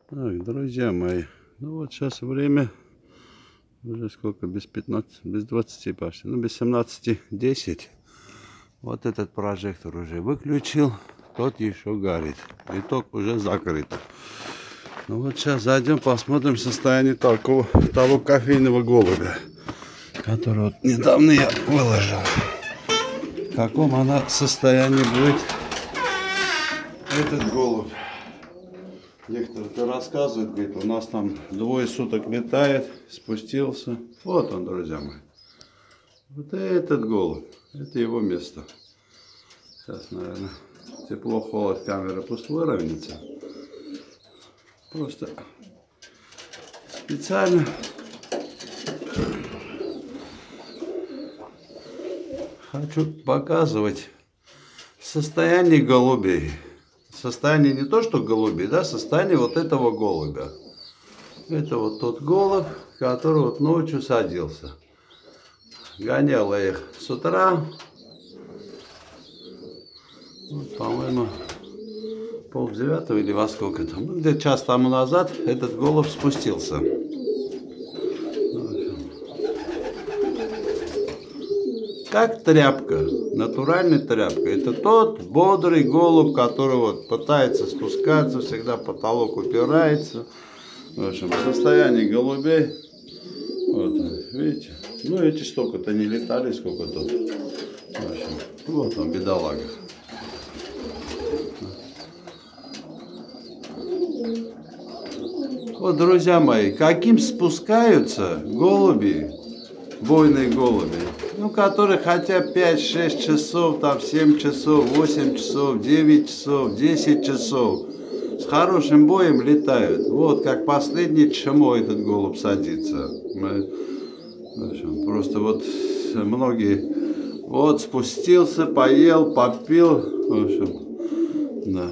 Так, друзья мои, ну вот сейчас время, уже сколько, без 15, без 20 почти, ну без 17:10. Вот этот прожектор уже выключил, тот еще горит, итог уже закрыт. Ну вот сейчас зайдем, посмотрим состояние того кофейного голубя, который вот недавно я выложил. В каком она состоянии будет этот голубь. Некоторые рассказывают, говорит, у нас там 2 суток летает, спустился. Вот он, друзья мои. Вот этот голубь, это его место. Сейчас, наверное, тепло-холод камеры пусть выровняется. Просто специально хочу показывать состояние голубей. Состояние не то, что голубей, да, состояние вот этого голубя. Это вот тот голубь, который вот ночью садился. Гоняла их с утра. Вот, по-моему, 8:30 или во сколько там. Ну, где-то час тому назад этот голубь спустился. Как тряпка, натуральная тряпка. Это тот бодрый голубь, который вот пытается спускаться, всегда потолок упирается. В общем, состояние голубей. Вот, видите? Ну, эти столько-то не летали, сколько тут. В общем, вот он, бедолага. Вот, друзья мои, каким спускаются голуби, бойные голуби, ну, которые хотят 5-6 часов, там 7 часов, 8 часов, 9 часов, 10 часов. С хорошим боем летают. Вот как последний чмо этот голубь садится. В общем, просто вот многие, вот спустился, поел, попил. В общем, да.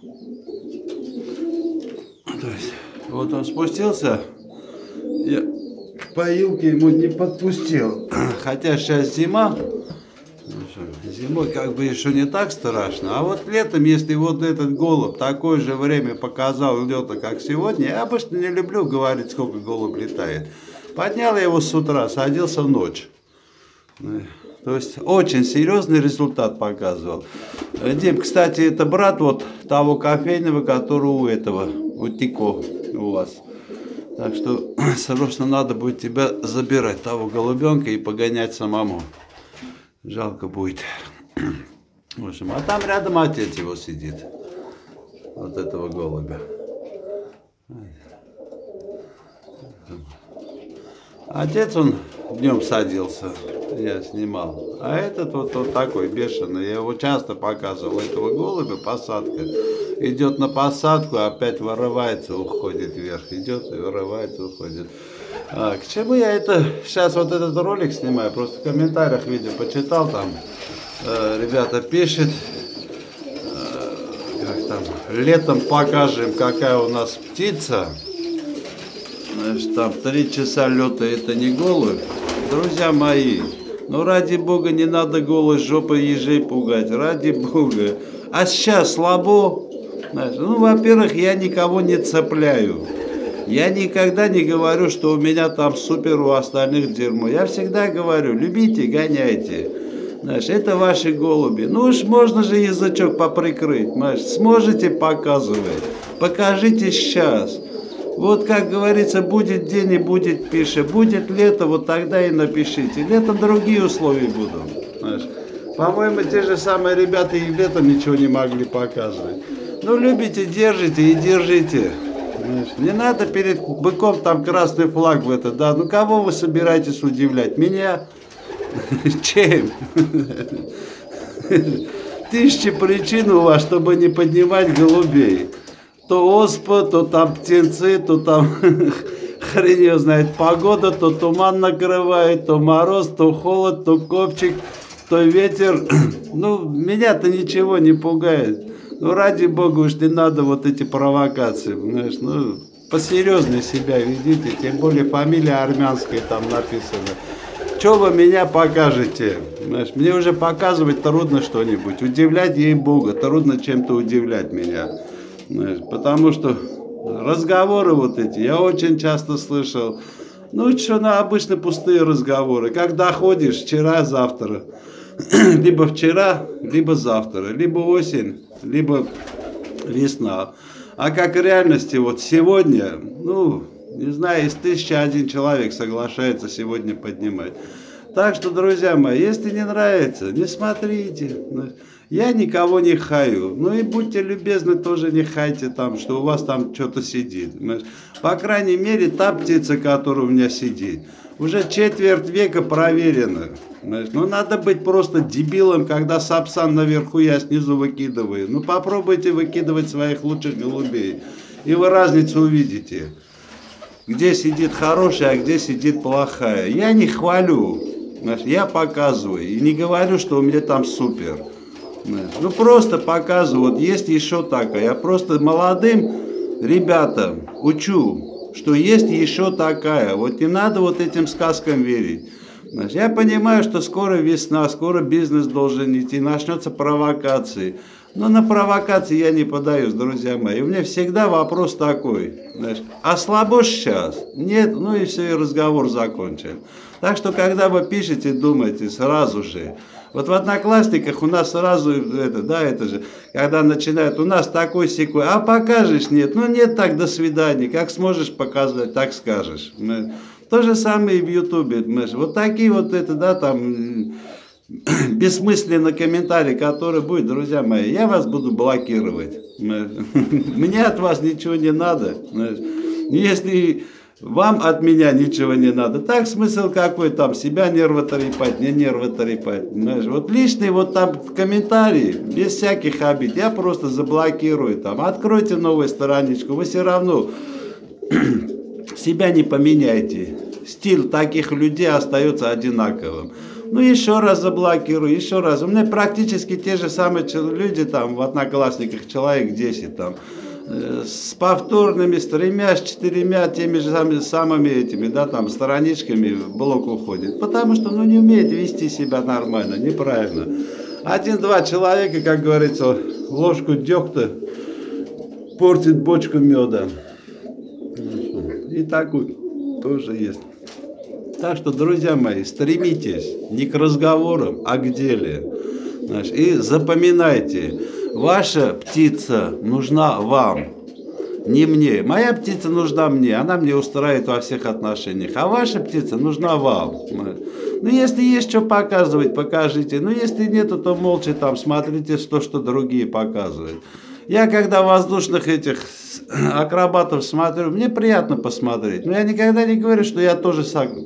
То есть, вот он спустился, я поилки ему не подпустил. Хотя сейчас зима, зимой как бы еще не так страшно. А вот летом, если вот этот голубь такое же время показал лета, как сегодня, я обычно не люблю говорить, сколько голубь летает. Поднял я его с утра, садился в ночь. То есть очень серьезный результат показывал. Дим, кстати, это брат вот того кофейного, который у этого, у Тико у вас. Так что срочно надо будет тебя забирать, того голубенка, и погонять самому. Жалко будет. В общем, а там рядом отец его сидит. Вот этого голубя. Отец, он днем садился, я снимал. А этот вот такой бешеный, я его часто показывал, этого голубя, посадка. Идет на посадку, опять вырывается, уходит вверх. Идет и вырывается, уходит. К чему я это сейчас вот этот ролик снимаю? Просто в комментариях видео почитал, там ребята пишут, как там, летом покажем, какая у нас птица. Значит, там 3 часа лета, это не голубь. Друзья мои, ну ради бога, не надо голой жопой ежей пугать, ради бога. А сейчас слабо. Знаешь, ну, во-первых, я никого не цепляю. Я никогда не говорю, что у меня там супер, у остальных дерьмо. Я всегда говорю, любите, гоняйте. Знаешь, это ваши голуби. Ну уж можно же язычок поприкрыть. Знаешь, сможете показывать. Покажите сейчас. Вот как говорится, будет день и будет пиши. Будет лето, вот тогда и напишите. Летом другие условия будут. По-моему, те же самые ребята и летом ничего не могли показывать. Ну, любите, держите и держите. Не надо перед быком там красный флаг в это, да. Ну, кого вы собираетесь удивлять? Меня? Чем? 1000 причин у вас, чтобы не поднимать голубей. То оспа, то там птенцы, то там хрен ее знает погода, то туман накрывает, то мороз, то холод, то копчик, то ветер. Ну, меня-то ничего не пугает. Ну, ради бога, уж не надо вот эти провокации, знаешь, ну, посерьезнее себя ведите, тем более фамилия армянская там написана. Что вы меня покажете? Знаешь, мне уже показывать трудно что-нибудь, удивлять, ей-богу, трудно чем-то удивлять меня. Знаешь, потому что разговоры вот эти, я очень часто слышал. Ну, что, на обычно пустые разговоры. Как доходишь, вчера, завтра. Либо вчера, либо завтра. Либо осень, либо весна. А как в реальности, вот сегодня, ну, не знаю, из 1001 человек соглашается сегодня поднимать. Так что, друзья мои, если не нравится, не смотрите. Я никого не хаю. Ну и будьте любезны, тоже не хайте там, что у вас там что-то сидит. По крайней мере, та птица, которая у меня сидит, уже четверть века проверена. Ну надо быть просто дебилом, когда сапсан наверху, я снизу выкидываю. Ну попробуйте выкидывать своих лучших голубей, и вы разницу увидите. Где сидит хорошая, а где сидит плохая. Я не хвалю, я показываю. И не говорю, что у меня там супер. Ну просто показываю, вот есть еще такая. Я просто молодым ребятам учу, что есть еще такая. Вот не надо вот этим сказкам верить. Я понимаю, что скоро весна, скоро бизнес должен идти, начнется провокации. Но на провокации я не подаюсь, друзья мои. У меня всегда вопрос такой. А слабо сейчас? Нет, ну и все, и разговор закончен. Так что, когда вы пишете, думайте сразу же. Вот в Одноклассниках у нас сразу, это же, когда начинают, у нас такой-сякой, а покажешь, нет, ну нет, так, до свидания, как сможешь показать, так скажешь. То же самое и в Ютубе, вот такие вот там бессмысленные комментарии, которые будут, друзья мои, я вас буду блокировать. Мне от вас ничего не надо. Если вам от меня ничего не надо. Так смысл какой там, себя нервы трепать, не нервы трепать. Вот лишний вот там комментарии, без всяких обид, я просто заблокирую там. Откройте новую страничку, вы все равно себя не поменяйте. Стиль таких людей остается одинаковым. Ну еще раз заблокирую, еще раз. У меня практически те же самые люди там в Одноклассниках, человек 10 там. С повторными, с 3, с 4, теми же самыми этими, там, страничками в блок уходит. Потому что, не умеет вести себя нормально, неправильно. 1-2 человека, как говорится, ложку дегтя портит бочку меда. И такой тоже есть. Так что, друзья мои, стремитесь не к разговорам, а к делу. И запоминайте. Ваша птица нужна вам, не мне. Моя птица нужна мне, она мне устраивает во всех отношениях. А ваша птица нужна вам. Ну, если есть что показывать, покажите. Ну, если нету, то молча там смотрите то, что другие показывают. Я когда воздушных этих акробатов смотрю, мне приятно посмотреть. Но я никогда не говорю, что я тоже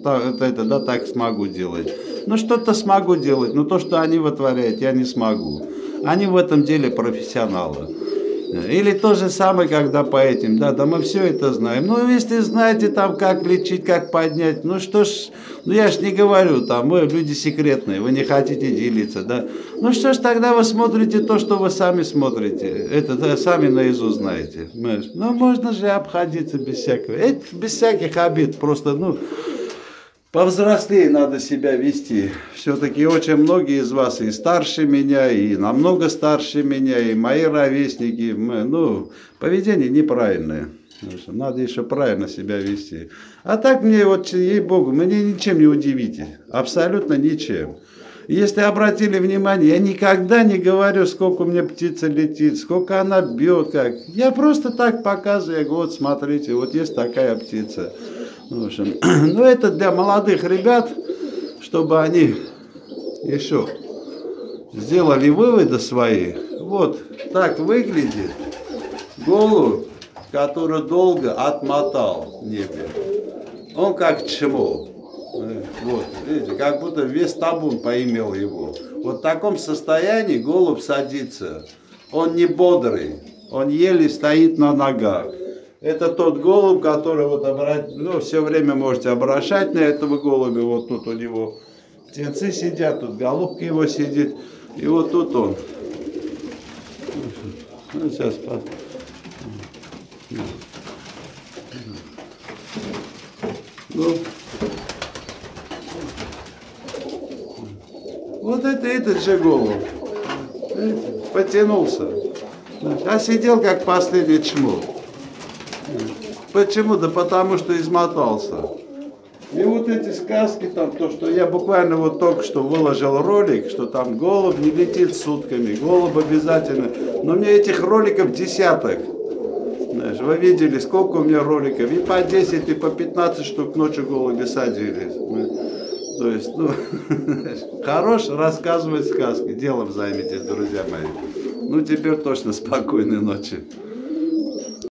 так смогу делать. Ну, что-то смогу делать, но то, что они вытворяют, я не смогу. Они в этом деле профессионалы. Или то же самое, когда по этим, да мы все это знаем. Ну, если знаете там, как лечить, как поднять, ну что ж, я ж не говорю, там, мы люди секретные, вы не хотите делиться, да. Ну что ж, тогда вы смотрите то, что вы сами смотрите, это сами наизусть знаете. Ну, можно же обходиться без всякого, без всяких обид, просто, повзрослее надо себя вести. Все-таки очень многие из вас и старше меня, и намного старше меня, и мои ровесники. Поведение неправильное. Надо еще правильно себя вести. А так мне, ей-богу, мне ничем не удивите. Абсолютно ничем. Если обратили внимание, я никогда не говорю, сколько у меня птица летит, сколько она бьет, как. Я просто так показываю, я говорю, вот смотрите, вот есть такая птица. В общем, это для молодых ребят, чтобы они еще сделали выводы свои. Вот так выглядит голубь, который долго отмотал в небе. Он как чмо. Вот, видите, как будто весь табун поимел его. Вот в таком состоянии голубь садится. Он не бодрый, он еле стоит на ногах. Это тот голубь, который все время можете обращать на этого голубя. Вот тут у него птенцы сидят, тут голубка его сидит. И вот тут он. Сейчас вот этот же голубь. Потянулся. А сидел как последний чмо. Почему? Да потому что измотался. И вот эти сказки, там, то, что я буквально вот только что выложил ролик, что там голубь не летит сутками, голубь обязательно. Но мне этих роликов десяток. Знаешь, вы видели, сколько у меня роликов, и по 10, и по 15 штук ночью голуби садились. То есть, ну, хорош рассказывать сказки, делом займитесь, друзья мои. Ну, теперь точно спокойной ночи.